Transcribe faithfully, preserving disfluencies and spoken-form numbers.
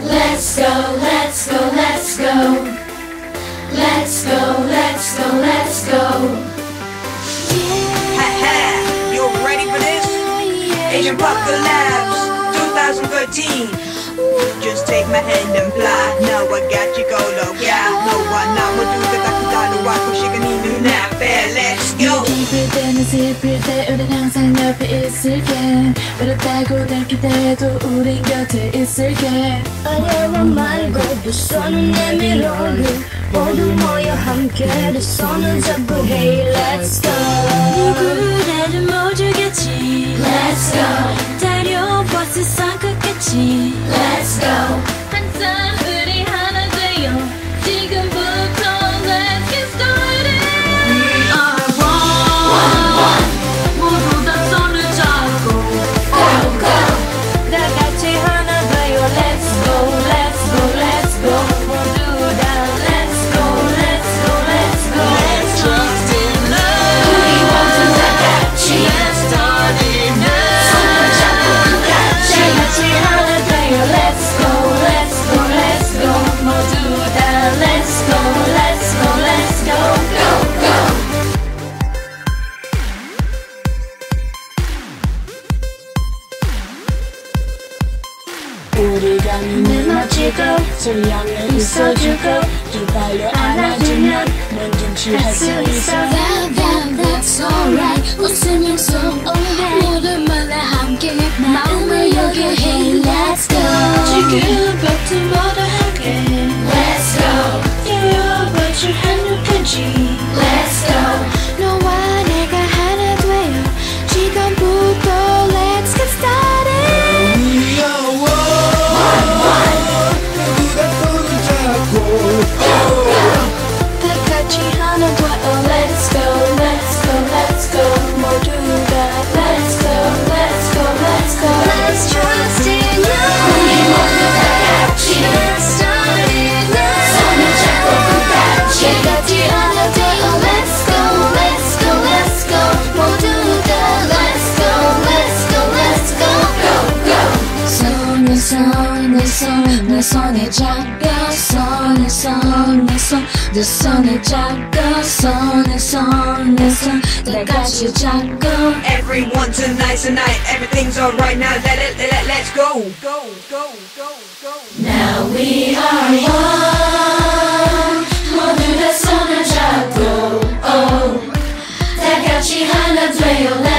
Let's go, let's go, let's go. Let's go, let's go, let's go. Ha ha, you ready for this? Asian Pop Collabs twenty thirteen. Just take my hand and fly. Now I got you go low, yeah. No one now will do the dark side of what she can even now. Let's go. 기쁠 때는 슬플 때 우린 항상 옆에 있을게. 외롭다고 느낄 때도 우린 곁에 있을게. 어려워 말고 두 손을 내밀어를 모두 모여 함께 두 손을 잡고 Hey let's go. 누구라도 모르겠지. Let's go, 다려봐 세상 끝까지. let's go. 항상 우리 하나 돼요. 지금부터 Let's get started. We are one. 모두 다 손을 잡고 Go, go. 다 같이 하나 돼요. Let's go, let's go, let's go. 모두 다 Let's go, let's go, let's go. Let's trust in love. 우리 모두 다 같이 Let's start it now. 손을 잡고 끝까지. 다 같이 하나 돼요. Let's go, let's go, let's go. 모두 다 Let's go, let's go, let's go. Go, go. 우리가 눈을 맞추고 소리하며 있어주고 기다려 안아주면 뭔든지 할 수 있어. That, that, that's alright. 웃으면서 모두 말에 함께 마음을 여기에 Hey let's go. 지금부터 모두 함께 Let's go, 뛰어봐 줄 한눈까지. let's go. 너와 내가 하나 돼요. 지금부터 Let's get started. 다 같이 하나 돼요. Let's go, let's go, let's go. 모두 다 Let's go, let's go, let's go. Let's trust in 우리 you. 모두 다 같이 Let's start it now. 손을 잡고 끝까지. 다 같이 하나 돼요. Let's go, let's go, let's go. 모두 다 Let's go, let's go, let's go. Go, go. 손에 손에 손내 손에 잡고 손에 손내 손내 손에 잡고 손에 손내 손다 같이 잡고 Everyone tonight, tonight, everything's alright now. Let it, let it, let's go. Go, go, go, go. Now we are one. 모두 다 손을 잡고 oh. 다 같이 하나 돼요.